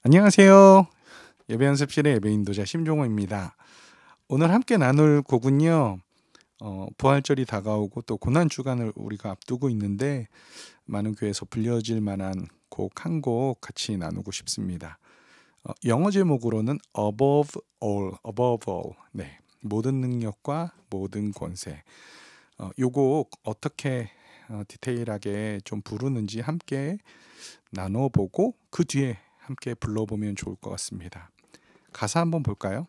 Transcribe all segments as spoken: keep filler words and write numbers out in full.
안녕하세요. 예배 연습실의 예배 인도자 심종호입니다. 오늘 함께 나눌 곡은요. 어, 부활절이 다가오고 또 고난 주간을 우리가 앞두고 있는데 많은 교회에서 불려질 만한 곡 한 곡 같이 나누고 싶습니다. 어, 영어 제목으로는 Above All, Above All. 네, 모든 능력과 모든 권세. 어, 요 곡 어떻게 어, 디테일하게 좀 부르는지 함께 나눠보고 그 뒤에 함께 불러보면 좋을 것 같습니다. 가사 한번 볼까요?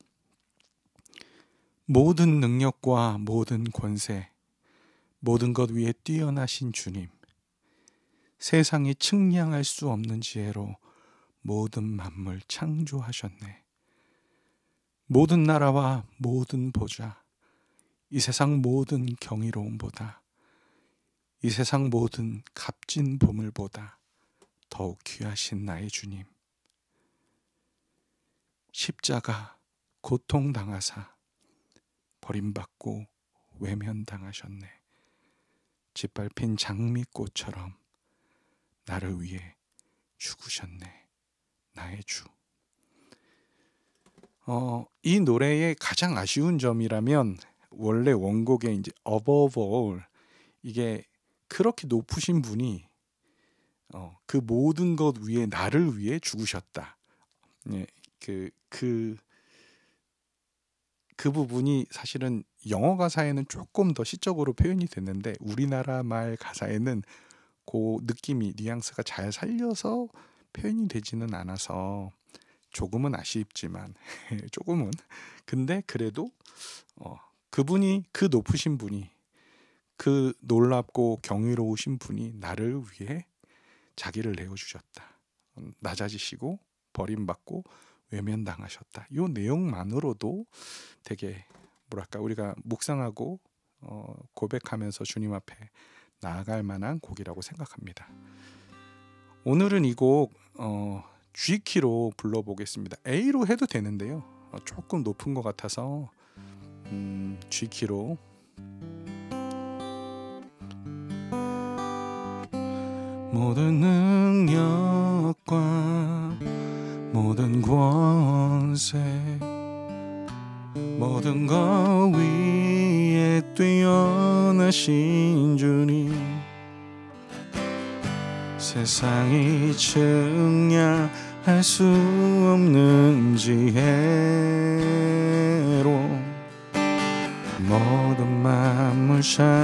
모든 능력과 모든 권세, 모든 것 위에 뛰어나신 주님, 세상이 측량할 수 없는 지혜로 모든 만물 창조하셨네. 모든 나라와 모든 보좌, 이 세상 모든 경이로움보다, 이 세상 모든 값진 보물보다 더욱 귀하신 나의 주님. 십자가 고통당하사 버림받고 외면당하셨네. 짓밟힌 장미꽃처럼 나를 위해 죽으셨네. 나의 주. 어, 이 노래의 가장 아쉬운 점이라면 원래 원곡의 이제 Above All, 이게 그렇게 높으신 분이 어, 그 모든 것 위에 나를 위해 죽으셨다. 예, 그, 그, 그 부분이 사실은 영어 가사에는 조금 더 시적으로 표현이 됐는데 우리나라 말 가사에는 그 느낌이, 뉘앙스가 잘 살려서 표현이 되지는 않아서 조금은 아쉽지만 조금은 근데 그래도 어, 그분이, 그 높으신 분이, 그 놀랍고 경이로우신 분이 나를 위해 자기를 내어주셨다. 낮아지시고 버림받고 외면당하셨다. 이 내용만으로도 되게 뭐랄까 우리가 묵상하고 어, 고백하면서 주님 앞에 나아갈 만한 곡이라고 생각합니다. 오늘은 이 곡 어, G키로 불러보겠습니다. A로 해도 되는데요. 어, 조금 높은 것 같아서 음, G키로. 모든 능력과 모든 권세, 모든 것 위에 뛰어나신 주님, 세상이 측량할 수 없는 지혜로 모든 만물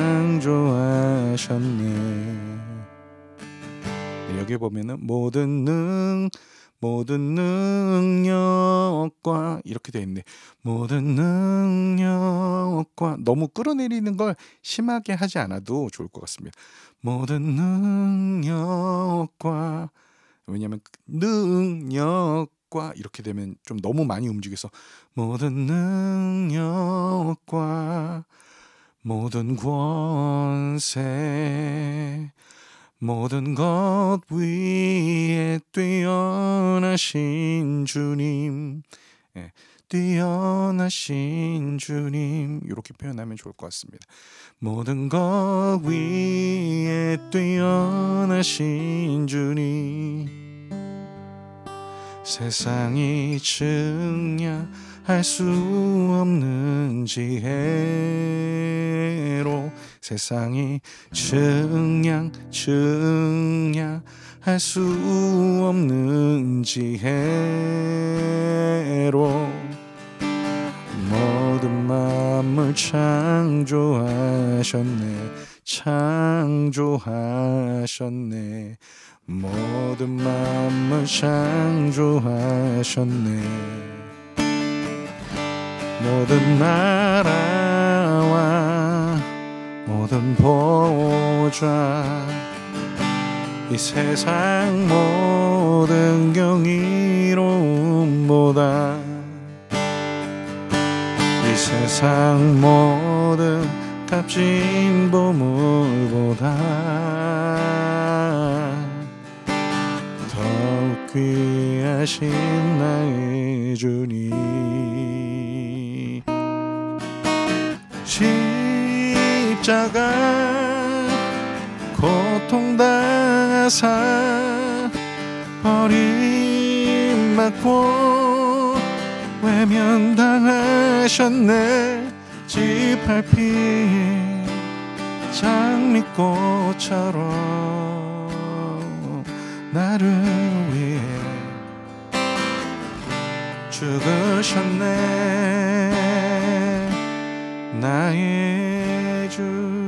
창조하셨네. 여기 보면은 모든 능 모든 능력과 이렇게 돼 있네. 모든 능력과 너무 끌어내리는 걸 심하게 하지 않아도 좋을 것 같습니다. 모든 능력과, 왜냐하면 능력과 이렇게 되면 좀 너무 많이 움직여서 모든 능력과 모든 권세, 모든 것 위에 뛰어나신 주님, 예, 뛰어나신 주님, 이렇게 표현하면 좋을 것 같습니다. 모든 것 위에 뛰어나신 주님, 세상이 측량할 수 없는 지혜로, 세상이 측량 측량할 수 없는 지혜로 모든 만물 창조하셨네. 창조하셨네. 모든 만물 창조하셨네. 모든 나라와 모든 보좌, 이 세상 모든 경이로움보다, 이 세상 모든 값진 보물보다 더욱 귀하신 나의 주님. 십자가 고통당하사 버림받고 맞고 외면당하셨네. 지팔피에 장미꽃처럼 나를 위해 죽으셨네. 나의 주.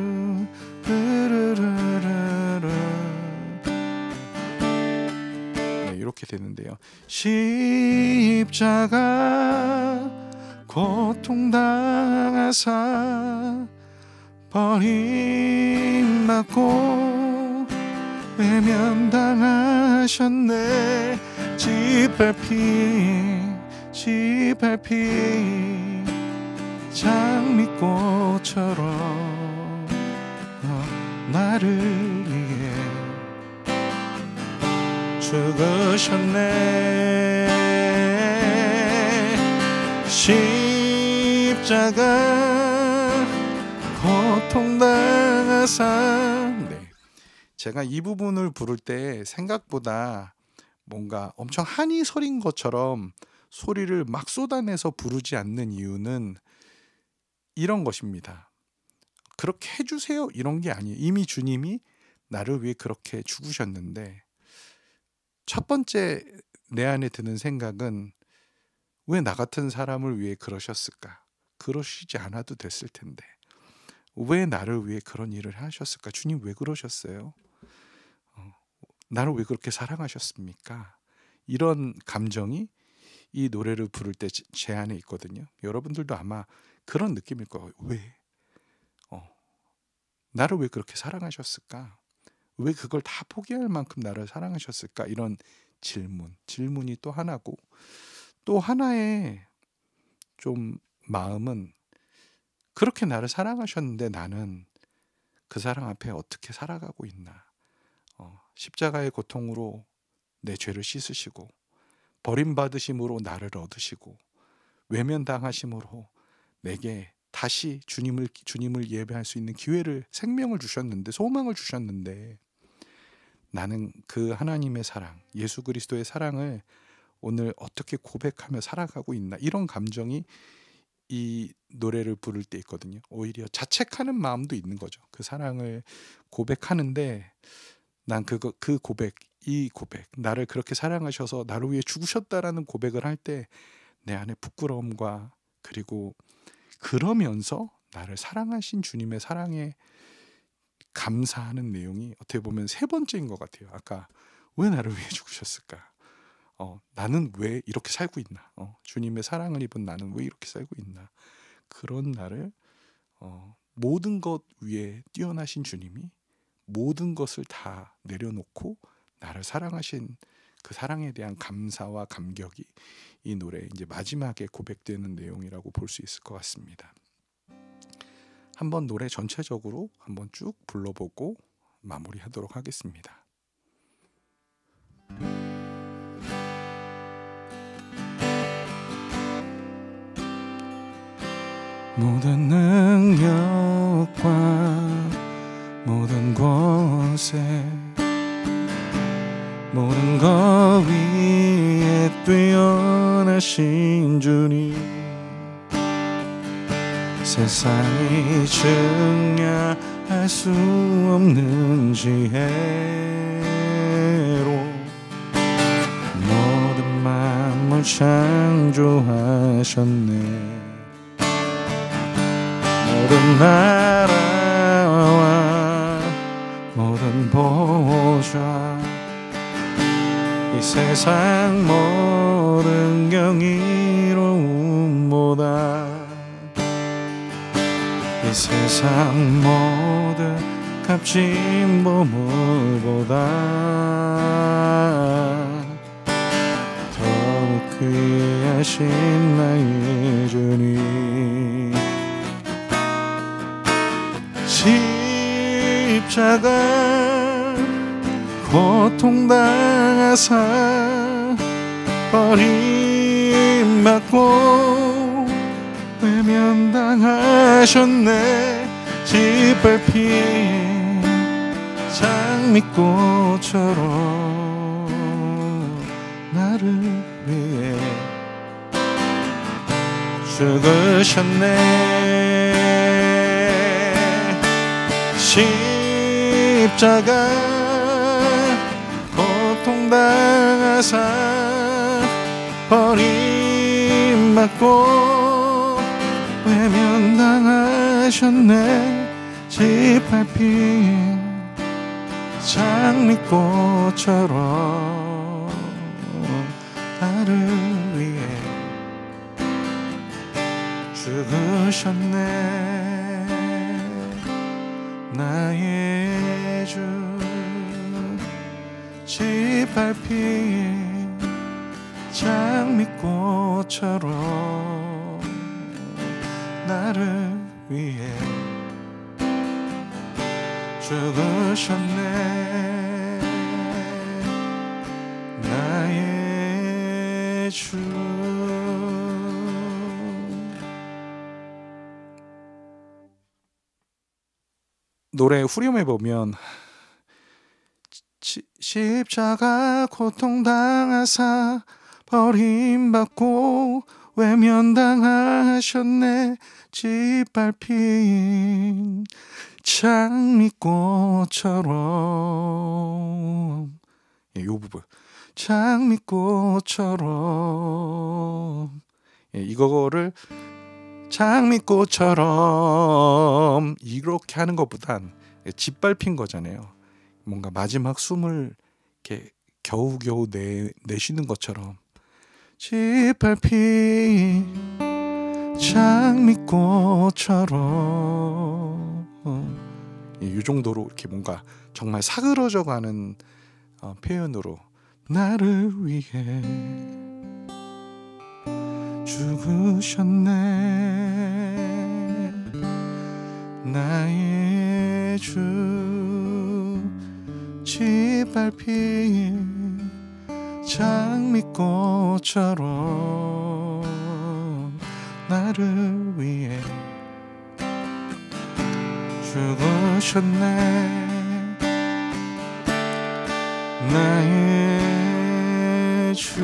네, 이렇게 되는데요. 십자가 고통당하사 버림받고 외면당하셨네. 지팔피 지팔피 장미꽃처럼 어, 나를 위해 죽으셨네. 십자가 고통당하사. 네, 제가 이 부분을 부를 때 생각보다 뭔가 엄청 한이 서린 것처럼 소리를 막 쏟아내서 부르지 않는 이유는 이런 것입니다. 그렇게 해주세요 이런 게 아니에요. 이미 주님이 나를 위해 그렇게 죽으셨는데, 첫 번째 내 안에 드는 생각은 왜 나 같은 사람을 위해 그러셨을까? 그러시지 않아도 됐을 텐데 왜 나를 위해 그런 일을 하셨을까? 주님 왜 그러셨어요? 어, 나를 왜 그렇게 사랑하셨습니까? 이런 감정이 이 노래를 부를 때 제 안에 있거든요. 여러분들도 아마 그런 느낌일 거예요. 왜? 어, 나를 왜 그렇게 사랑하셨을까? 왜 그걸 다 포기할 만큼 나를 사랑하셨을까? 이런 질문, 질문이 또 하나고, 또 하나의 좀 마음은 그렇게 나를 사랑하셨는데 나는 그 사랑 앞에 어떻게 살아가고 있나? 어, 십자가의 고통으로 내 죄를 씻으시고 버림받으심으로 나를 얻으시고 외면당하심으로 내게 다시 주님을 주님을 예배할 수 있는 기회를, 생명을 주셨는데, 소망을 주셨는데, 나는 그 하나님의 사랑, 예수 그리스도의 사랑을 오늘 어떻게 고백하며 살아가고 있나? 이런 감정이 이 노래를 부를 때 있거든요. 오히려 자책하는 마음도 있는 거죠. 그 사랑을 고백하는데 난 그거 그 고백, 이 고백, 나를 그렇게 사랑하셔서 나를 위해 죽으셨다라는 고백을 할 때 내 안에 부끄러움과, 그리고 그러면서 나를 사랑하신 주님의 사랑에 감사하는 내용이 어떻게 보면 세 번째인 것 같아요. 아까 왜 나를 위해 죽으셨을까? 어, 나는 왜 이렇게 살고 있나? 어, 주님의 사랑을 입은 나는 왜 이렇게 살고 있나? 그런 나를 어, 모든 것 위에 뛰어나신 주님이 모든 것을 다 내려놓고 나를 사랑하신 그 사랑에 대한 감사와 감격이 이 노래 이제 마지막에 고백되는 내용이라고 볼 수 있을 것 같습니다. 한번 노래 전체적으로 한번 쭉 불러보고 마무리하도록 하겠습니다. 모든 능력과 모든 권세 모든 것 위에 뛰어나신 주님, 세상이 증량할 수 없는 지혜로 모든 만물 창조하셨네. 모든 나라와 모든 보좌 이 세상 모든 경이로움보다 이 세상 모든 값진 보물보다 더욱 귀하신 나의 주님, 십자가 고통당하사 버림받고 외면당하셨네. 짓밟힌 장미꽃처럼 나를 위해 죽으셨네. 십자가 고통당하사 버림받고 외면당하셨네. 짓밟힌 장미꽃처럼 나를 위해 죽으셨네. 나의 주 짓밟힌 장미꽃처럼 나를 위해 죽으셨네. 나의 주. 노래 후렴에 보면 지- 십자가 고통당하사 버림받고 외면당하셨네. 짓밟힌 장미꽃처럼. 예, 요 부분 장미꽃처럼. 예, 이거를 장미꽃처럼 이렇게 하는 것보단 짓밟힌 거잖아요. 뭔가 마지막 숨을 이렇게 겨우겨우 내, 내쉬는 것처럼 짓밟힌 장미꽃처럼. 이 정도로 이렇게 뭔가 정말 사그러져 가는 어, 표현으로 나를 위해 죽으셨네. 나의 주 짓밟힌 장미꽃처럼 나를 위해 죽으셨네. 나의 주.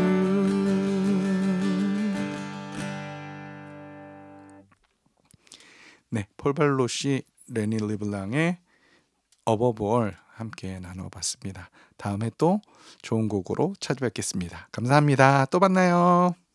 네, 폴 발로시, 레니 르블랑의 어버볼 함께 나눠봤습니다. 다음에 또 좋은 곡으로 찾아뵙겠습니다. 감사합니다. 또 만나요.